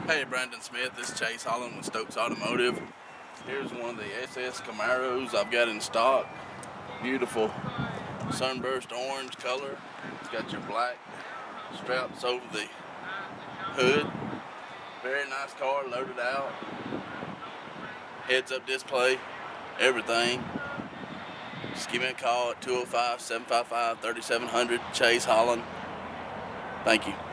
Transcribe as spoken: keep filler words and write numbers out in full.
Hey, Brandon Smith, this is Chase Holland with Stokes Automotive. Here's one of the S S Camaros I've got in stock. Beautiful sunburst orange color. It's got your black straps over the hood. Very nice car, loaded out. Heads-up display, everything. Just give me a call at two oh five, seven five five, three seven zero zero, Chase Holland. Thank you.